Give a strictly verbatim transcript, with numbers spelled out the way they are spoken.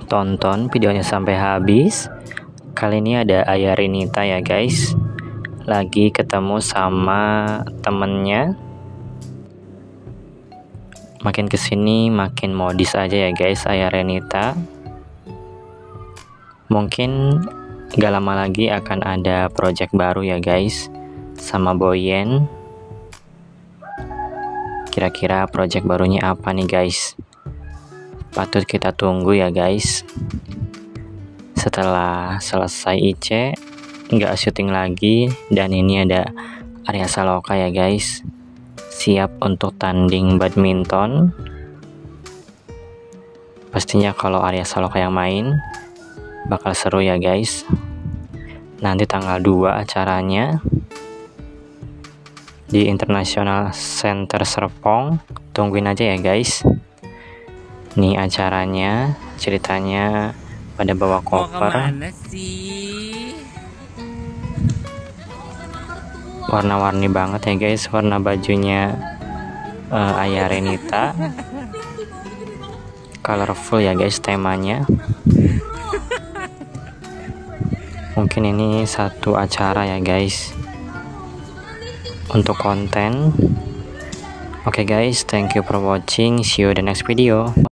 tonton videonya sampai habis. Kali ini ada Ayah Renita ya guys, lagi ketemu sama temennya. Makin kesini makin modis aja ya guys Ayah Renita. Mungkin gak lama lagi akan ada project baru ya guys sama Boyen. Kira-kira project barunya apa nih guys? Patut kita tunggu ya guys. Setelah selesai I C, nggak syuting lagi, dan ini ada Arya Saloka ya guys, siap untuk tanding badminton. Pastinya kalau Arya Saloka yang main bakal seru ya guys. Nanti tanggal dua acaranya di International Center Serpong. Tungguin aja ya guys. Nih acaranya, ceritanya pada bawa koper warna-warni banget ya guys, warna bajunya uh, Ayah Renita, colorful ya guys temanya. Mungkin ini satu acara ya guys untuk konten. Oke okay guys, thank you for watching, see you the next video.